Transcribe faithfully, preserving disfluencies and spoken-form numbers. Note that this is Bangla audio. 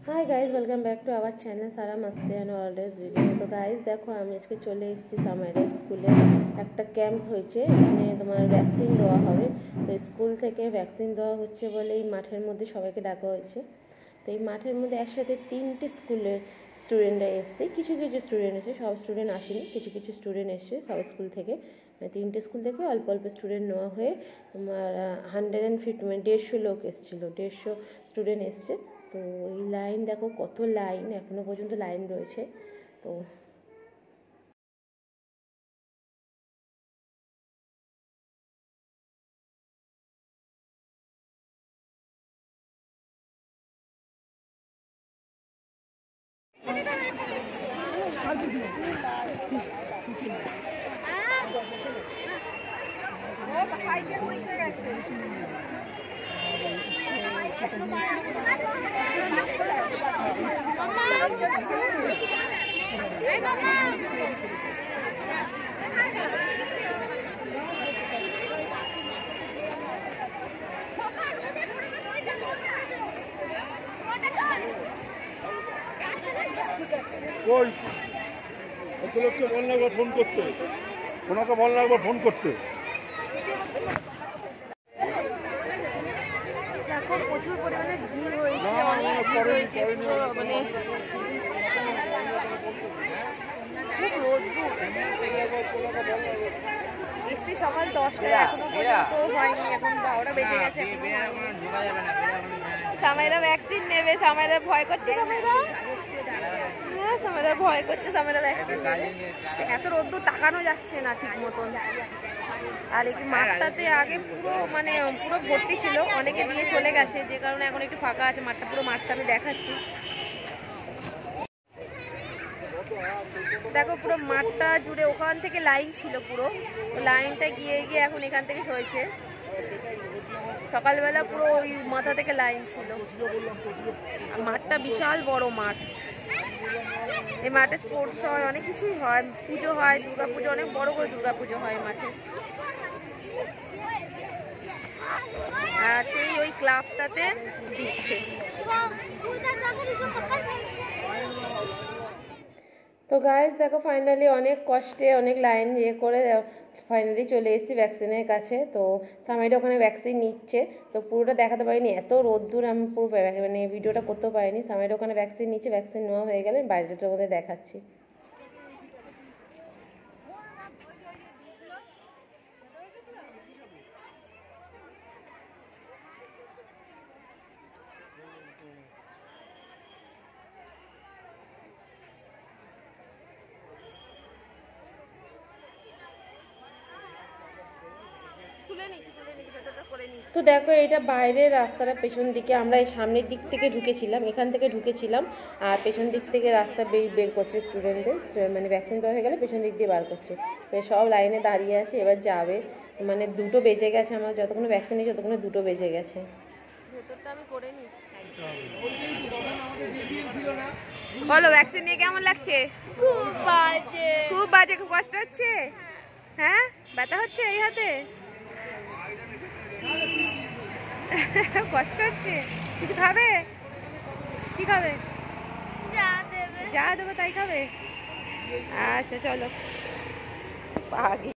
Hi guys welcome back to our channel सारा मस्ती एंड ऑलवेज वीडियो। तो गाइज देखो আমি আজকে চলে এসেছি সামাইরা স্কুলে। একটা ক্যাম্প হয়েছে, এখানে তোমার ভ্যাকসিন দেওয়া হবে। তো স্কুল থেকে ভ্যাকসিন দেওয়া হচ্ছে বলে এই মাঠের মধ্যে সবাইকে ডাকা হয়েছে। তো এই মাঠের মধ্যে একসাথে তিনটে স্কুলের স্টুডেন্টরা এসছে, কিছু কিছু স্টুডেন্ট এসে, সব স্টুডেন্ট আসেনি, কিছু কিছু স্টুডেন্ট এসছে সব স্কুল থেকে। মানে তিনটে স্কুল থেকে অল্প অল্প স্টুডেন্ট নেওয়া হয়ে তোমার হান্ড্রেড অ্যান্ড ফিফটি মানে দেড়শো লোক এসেছিলো, দেড়শো স্টুডেন্ট এসছে। তো এই লাইন দেখো, কত লাইন, এখনো পর্যন্ত লাইন রয়েছে। তো ওই এত লোককে বল লাগবে ফোন করতে, ওনাকে বল লাগবে ফোন করতে। দেখো প্রচুর পরিমাণে ভিড় হয়েছে, অনেক ভিড় হয়েছে, মানে খুব রোদ্দুর। এসছি সকাল দশটায়, এখনো পর্যন্ত হয়নি, এখন বারোটা বেজে গেছে। সামাইরা ভ্যাকসিন নেবে, সামাইরা ভয় করছে, সামাইরা হ্যাঁ সামাইরা ভয় করছে, সামাইরা ভ্যাকসিন নেবে। এত রোদ্দুর তাকানো যাচ্ছে না ঠিক মতন। আর এই মাঠটাতে আগে পুরো মানে পুরো ভর্তি ছিল, অনেকে দিয়ে চলে গেছে, যে কারণে এখন একটু ফাঁকা আছে মাঠটা। পুরো মাঠটা আমি দেখাচ্ছি, দেখো পুরো মাঠটা জুড়ে ওখান থেকে লাইন ছিল, পুরো লাইনটা গিয়ে গিয়ে এখন এখান থেকে হয়েছে। সকালবেলা পুরো ওই মাথা থেকে লাইন ছিল। মাঠটা বিশাল বড় মাঠ, এই মাঠে স্পোর্টস হয়, অনেক কিছুই হয়, পুজো হয়, দুর্গা পুজো, অনেক বড় করে দুর্গা পুজো হয় মাঠে। আর সেই ওই ক্লাবটাতে দিচ্ছে। তো গাইস দেখো ফাইনালি অনেক কষ্টে অনেক লাইন ইয়ে করে ফাইনালি চলে এসেছি ভ্যাকসিনের কাছে। তো সামাইটা ওখানে ভ্যাকসিন নিচ্ছে, তো পুরোটা দেখাতে পারিনি, এত রোদ্দুর আমি পুরো মানে ভিডিওটা করতে পারিনি। সামাইটা ওখানে ভ্যাকসিন নিচ্ছে, ভ্যাকসিন নেওয়া হয়ে গেলে বাইরেটার মধ্যে দেখাচ্ছি। তো দেখো এটা বাইরের রাস্তাটা, পেছন দিকে আমরা এই সামনের দিক থেকে ঢুকেছিলাম, এখান থেকে ঢুকেছিলাম, আর পেছন দিক থেকে রাস্তা বের করছে স্টুডেন্টদের, মানে ভ্যাকসিন দেওয়া হয়ে গেলে পেছন দিক দিয়ে বার করছে। তো সব লাইনে দাঁড়িয়ে আছে, এবার যাবে, মানে দুটো বেজে গেছে, আমার যতক্ষণ ভ্যাকসিন নিয়েছি ততক্ষণ দুটো বেজে গেছে। ভেতরটা আমি করে নিচ্ছি। বলো ভ্যাকসিন নিয়ে কেমন লাগছে? খুব বাজে, খুব বাজে, খুব কষ্ট হচ্ছে। হ্যাঁ ব্যথা হচ্ছে এই হাতে, কষ্ট হচ্ছে। কিছু খাবে? কি খাবে? যা দেবে যা দেবো তাই খাবে। আচ্ছা চলো আগে।